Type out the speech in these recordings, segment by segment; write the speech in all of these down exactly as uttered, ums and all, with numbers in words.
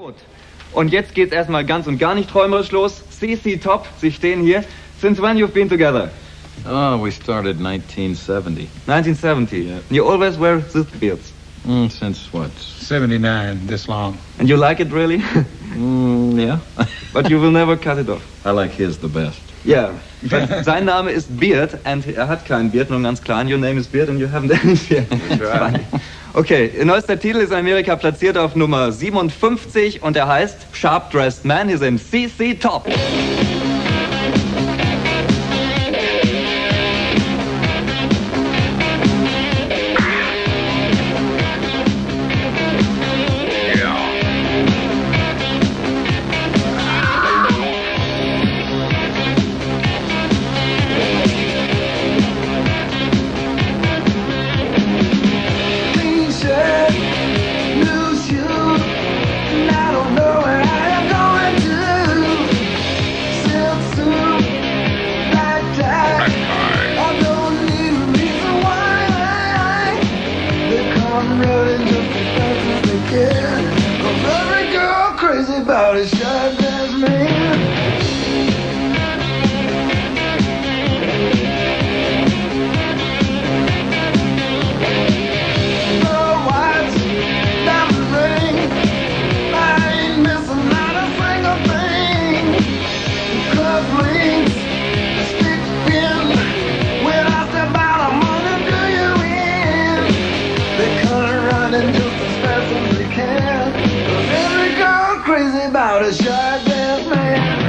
Und jetzt geht's erstmal ganz und gar nicht träumerisch los. C C Top, Sie stehen hier. Since when you've been together? Oh, we started nineteen seventy. nineteen seventy. Yeah. You always wear these beards. Mm, since what? seventy-nine, this long. And you like it really? Mm, yeah. But you will never cut it off. I like his the best. Yeah. But sein Name ist Beard and er hat keinen Beard, nur ganz klein. Your name is Beard and you haven't any beard. That's right. Okay, ihr neuester Titel ist in Amerika platziert auf Nummer siebenundfünfzig und er heißt Sharp Dressed Man. Hier sind C C Top. About a sharp dressed man. No whites, diamond ring, I ain't missing not a single thing. Cufflinks, stick pin, when I step out I'm gonna do you in. They come running just as fast as they can. Every girl crazy about a sharp dressed man.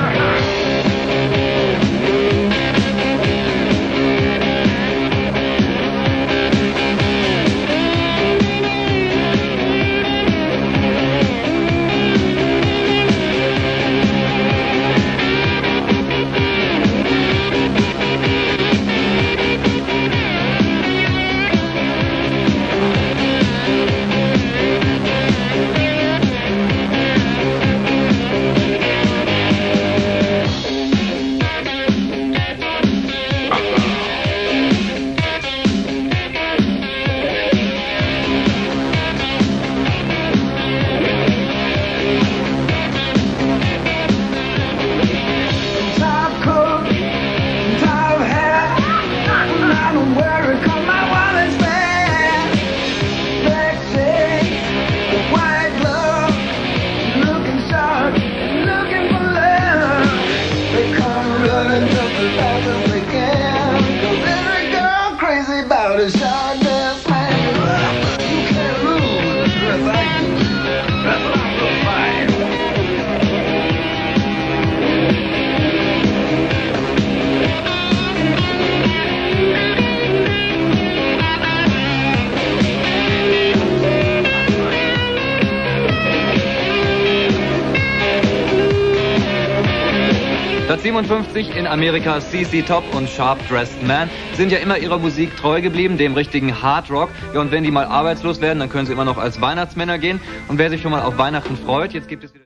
About a sharp dressed man. You can't lose, dress like you. That's what I'm so fine. Platz siebenundfünfzig in Amerika, C C Top und Sharp Dressed Man sind ja immer ihrer Musik treu geblieben, dem richtigen Hard Rock. Ja, und wenn die mal arbeitslos werden, dann können sie immer noch als Weihnachtsmänner gehen. Und wer sich schon mal auf Weihnachten freut, jetzt gibt es wieder